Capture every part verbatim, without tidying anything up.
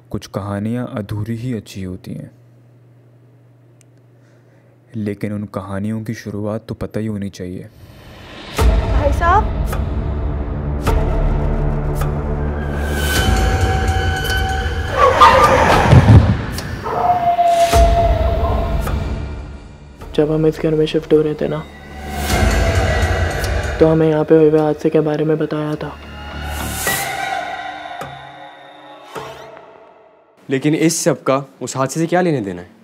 कुछ कहानियाँ अधूरी ही अच्छी होती हैं, लेकिन उन कहानियों की शुरुआत तो पता ही होनी चाहिए। भाई साहब, जब हम इस घर में शिफ्ट हो रहे थे ना, तो हमें यहाँ पे हुए हुए हादसे के बारे में बताया था। लेकिन इस सब का उस हादसे से क्या लेने देना है?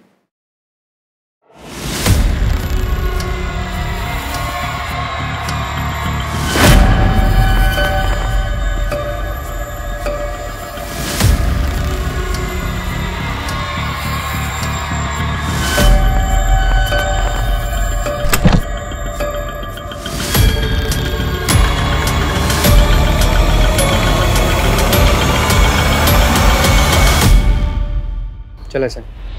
चले सर।